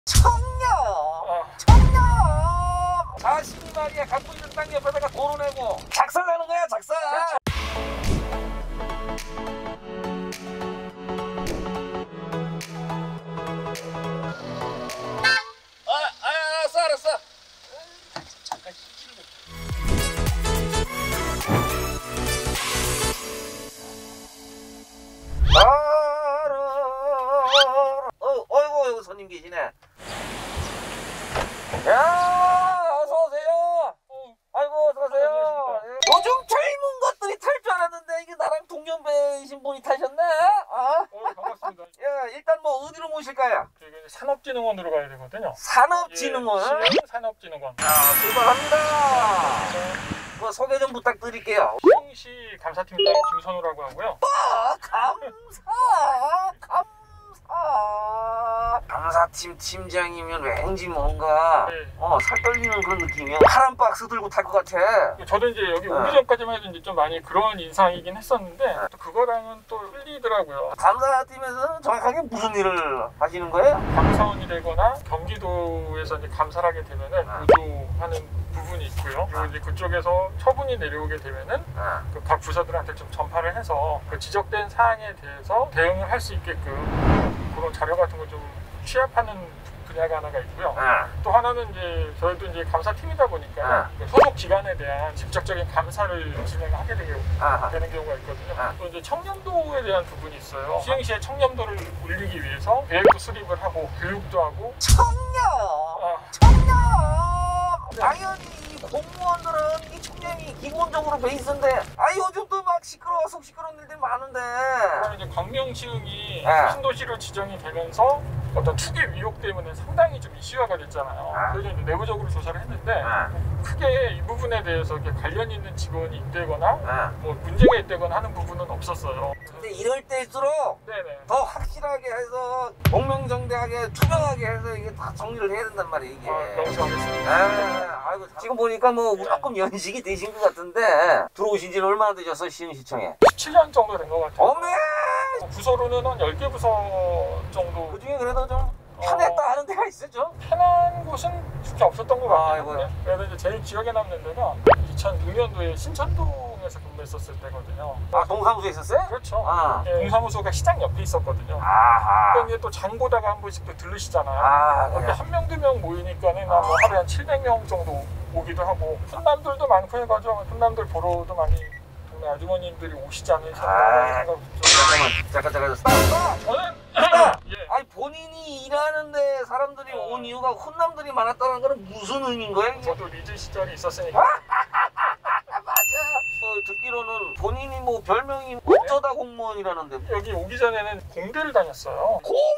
청렴! 자신이 말이야 갖고 있는 땅 옆에다가 도로 내고 작살나는 거야, 작살! 알았어. 잠깐 어이구, 여기 손님 계시네. 야, 어서오세요. 아이고, 어서오세요. 요즘 젊은 것들이 탈 줄 알았는데, 이게 나랑 동년배이신 분이 타셨네? 반갑습니다. 야, 일단 뭐, 어디로 모실까요? 산업진흥원으로 가야 되거든요. 산업진흥원? 예, 산업진흥원. 출발합니다. 뭐, 소개 좀 부탁드릴게요. 시흥시 감사팀장 김선우라고 하고요. 감사팀 팀장이면 왠지 뭔가 네. 살 떨리는 그런 느낌이야. 파란 박스 들고 탈 것 같아. 저도 이제 여기 오기 전까지만 해도 이제 좀 많이 그런 인상이긴 했었는데 또 그거랑은 또 틀리더라고요. 감사팀에서는 정확하게 무슨 일을 하시는 거예요? 감사원이 되거나 경기도에서 이제 감사를 하게 되면은 보조하는 부분이 있고요. 그리고 이제 그쪽에서 처분이 내려오게 되면은 그 각 부서들한테 좀 전파를 해서 그 지적된 사항에 대해서 대응을 할 수 있게끔 그런 자료 같은 거 좀 취합하는 분야가 하나가 있고요. 또 하나는 이제 저희도 이제 감사팀이다 보니까 소속 기관에 대한 직접적인 감사를 진행하게 되는 경우가 있거든요. 또 이제 청렴도에 대한 부분이 있어요. 시흥시의 청렴도를 올리기 위해서 계획도 수립을 하고 교육도 하고. 청렴! 당연히 이 공무원들은 이 청렴이 기본적으로 베이스인데 요즘 또 막 속 시끄러운 일들이 많은데. 그럼 이제 광명시흥이 신도시로 지정이 되면서 어떤 투기 위혹 때문에 상당히 좀 이슈화가 됐잖아요. 그래서 이제 내부적으로 조사를 했는데 크게 이 부분에 대해서 이렇게 관련 있는 직원이 있대거나 뭐 문제가 있대거나 하는 부분은 없었어요. 근데 이럴 때일수록 네네. 더 확실하게 해서 공명정대하게 투명하게 해서 이게 다 정리를 해야 된단 말이에요, 이게. 명심하겠습니다. 아이고, 지금 보니까 뭐 조금 연식이 되신 것 같은데 들어오신 지는 얼마나 되셨어요, 시흥시청에? 17년 정도 된 것 같아요. 어메! 부서로는 한 10개 부서 정도. 그 중에 그래도 좀 편했다 하는 데가 있었죠? 편한 곳은 진짜 없었던 것 같아요. 아이고야. 그래서 이제 제일 기억에 남는 데가 2006년도에 신천동에서 근무했었을 때거든요. 동사무소에 있었어요? 그렇죠. 예, 동사무소가 시장 옆에 있었거든요. 그런데 또 장 보다가 한 번씩 또 들르시잖아요. 그렇게 한 명, 두 명 모이니까는 뭐 하루에 한 700명 정도 오기도 하고 훈남들도 많고 해가지고 훈남들 보러도 많이 동네 아주머님들이 오시지 않으셨나 잠깐. 저는 아니 본인이 일하는데 사람들이 온 이유가 혼남들이 많았다는 거는 무슨 의미인 거예요? 저도 리즈 시절이 있었으니까. 맞아. 듣기로는 본인이 뭐 별명이 어쩌다 공무원이라는데. 여기 오기 전에는 공대를 다녔어요.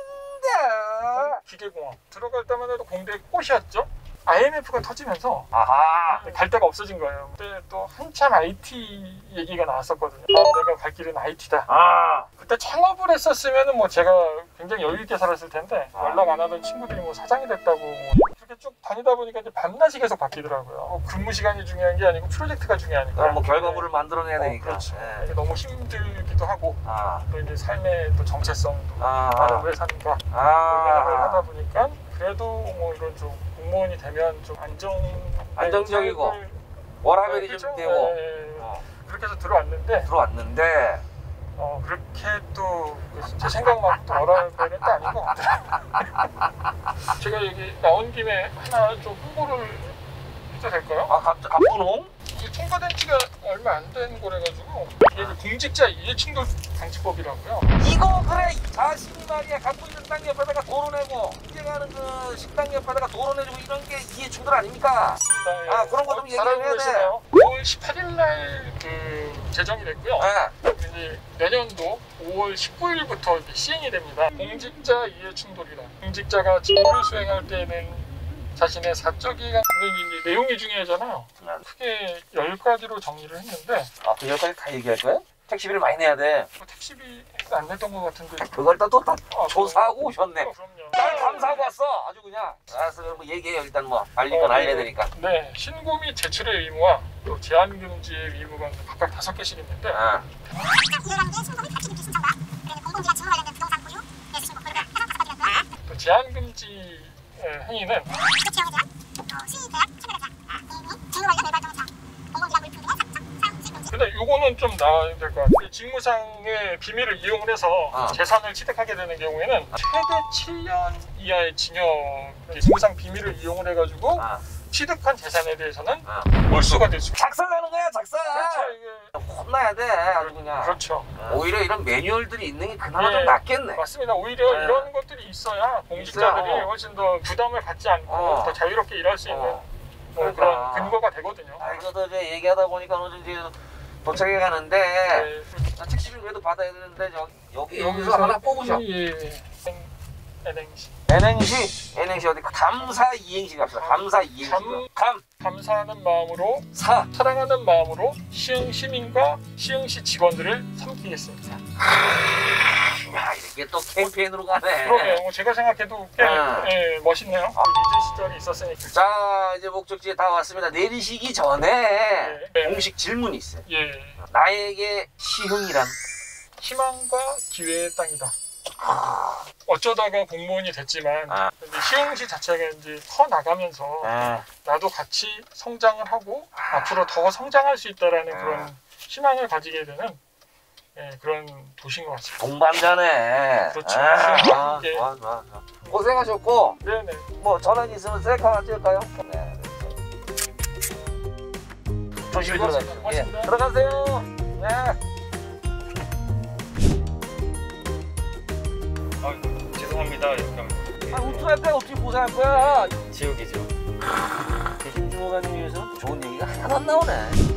공대? 기계공학. 들어갈 때만 해도 공대 꽃이었죠. IMF가 터지면서 갈 데가 없어진 거예요. 그때 또 한참 IT 얘기가 나왔었거든요. 내가 갈 길은 IT다. 그때 창업을 했었으면 뭐 제가 굉장히 여유 있게 살았을 텐데 연락 안 하던 친구들이 뭐 사장이 됐다고 이렇게 쭉 다니다 보니까 이제 밤낮이 계속 바뀌더라고요. 뭐 근무 시간이 중요한 게 아니고 프로젝트가 중요하니까. 뭐 결과물을 만들어내야 되니까. 그렇죠. 너무 힘들기도 하고 또 이제 삶의 또 정체성도 나는 왜 사는가 고민을 하다 보니까 그래도 뭐 이런 좀 공무원이 되면 좀 안정적이고 워라밸이 그렇죠? 좀 되고 그렇게 해서 들어왔는데 그렇게 또 제 생각만 또 워라밸은 또 아닌 것 같아요. 제가 여기 나온 김에 하나 좀 홍보를 해도 될까요? 갑분홍? 이게 통과된 지가 얼마 안 된 거래가지고 이게 공직자 이해충돌 방지법이라고요. 이거 그래, 자신이 말이야 갖고 있는 땅 옆에다가 도로 내고 운행하는 그 식당 옆에다가 도로 내주고 이런 게 이해충돌 아닙니까? 맞습니다. 그런 거 좀 얘기를 해야 돼. 5월 18일 날 그 제정이 됐고요. 이제 내년도 5월 19일부터 시행이 됩니다. 공직자 이해충돌이라. 공직자가 직무를 수행할 때는 자신의 사적 이익 내용이 중요하잖아요. 크게 10가지로 정리를 했는데 그 10가지 다 얘기할 거야? 택시비를 많이 내야 돼. 택시비 안 냈던 것 같은데 그걸 또 다 조사하고 오셨네. 그럼요. 날 감사하고 왔어. 아주 그냥. 알았어, 그럼 얘기해요. 일단 뭐 알릴 건 알려야 되니까. 네, 신고 및 제출의 의무와 또 제한 금지의 의무가 각각 5개씩 있는데 또 제한 금지 행위는 근데 요거는 좀 나아야 될 것 같아요. 직무상의 비밀을 이용을 해서 재산을 취득하게 되는 경우에는 최대 7년 이하의 징역, 직무상 비밀을 이용을 해가지고 취득한 재산에 대해서는 몰수가 될 수 있어요. 작살나는 거야, 작살. 그렇죠, 이게. 혼나야 돼, 아주 그냥. 그렇죠. 오히려 이런 매뉴얼들이 있는 게 그나마 예, 좀 낫겠네. 맞습니다. 오히려 이런 것들이 있어야 공직자들이 있어요. 훨씬 더 부담을 갖지 않고 더 자유롭게 일할 수 있는 뭐 그러니까. 그런 근거가 되거든요. 이것도 이제 얘기하다 보니까 어느 정도 이제 도착해 가는데 네. 택시를 그래도 받아야 되는데 여기서 하나 뽑으셔. NNC. NNC 어디 감사 이행시 갑시다. 감사 이행시. 감사하는 마음으로 사랑하는 마음으로 시흥 시민과 시흥시 직원들을 섬기겠습니다. 야, 이게 또 캠페인으로 가네. 그러게요. 뭐 제가 생각해도 꽤 멋있네요. 리즈 시절이 있었으니까. 자, 이제 목적지에 다 왔습니다. 내리시기 전에 공식 질문이 있어요. 나에게 시흥이란? 희망과 기회의 땅이다. 어쩌다가 공무원이 됐지만 근데 시흥시 자체가 이제 커 나가면서 나도 같이 성장을 하고 앞으로 더 성장할 수 있다라는 그런 희망을 가지게 되는 그런 도시인 것 같습니다. 동반자네. 그렇죠. 좋아. 고생하셨고. 네네. 뭐 전화 있으면 셀카 하나 찍을까요? 네. 조심히 들어가세요. 들어가세요. 네. 죄송합니다. 우투할 거야, 어떻게 고생할 거야? 지옥이죠. 김주호가님 위해서는 좋은 얘기가 하나도 안 나오네.